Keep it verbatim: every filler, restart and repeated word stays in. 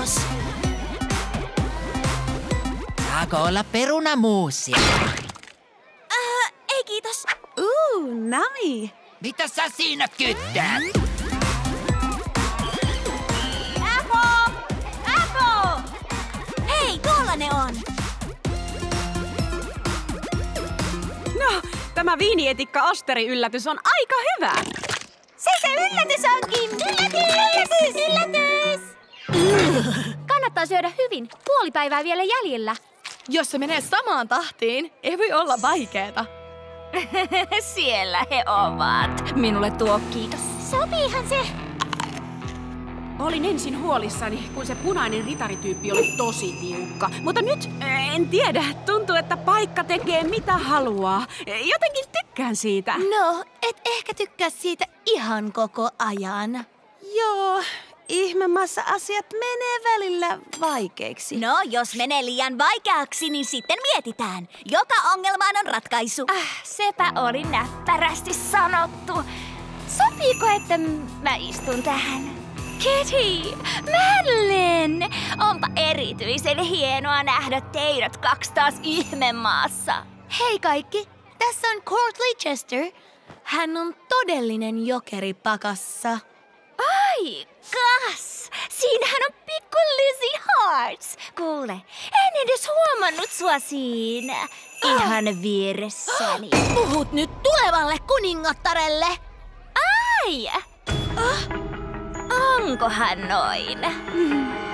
kiitos. Saako olla perunamuusia? Äh, ei kiitos. Uu, nami. Mitä sä siinä kyttäät? Apple! Apple! Hei, tuolla ne on. No, tämä viinietikka Asteri-yllätys on aika hyvä. Se se yllätys onkin! Yllätys! Yllätys! Yllätys! Kannattaa syödä hyvin. Puoli päivää vielä jäljellä. Jos se menee samaan tahtiin, ei voi olla vaikeeta. Siellä he ovat. Minulle tuo kiitos. Sopiihan se. Olin ensin huolissani, kun se punainen ritarityyppi oli tosi tiukka. Mutta nyt, en tiedä, tuntuu, että paikka tekee mitä haluaa. Jotenkin tykkään siitä. No, et ehkä tykkää siitä ihan koko ajan. Joo, ihmemaassa asiat menee välillä vaikeiksi. No, jos menee liian vaikeaksi, niin sitten mietitään. Joka ongelmaan on ratkaisu. Ah, sepä oli näppärästi sanottu. Sopiiko, että mä istun tähän? Kitty, Madeleine, onpa erityisen hienoa nähdä teidät kaksi taas ihmemaassa. Hei kaikki, tässä on Courtly Chester. Hän on todellinen jokeri pakassa. Ai, kas! Siinähän on pikku Lizzie Hearts. Kuule, en edes huomannut sua siinä. Ihan vieressäni. Puhut nyt tulevalle kuningattarelle. Ai! Onkohan noin?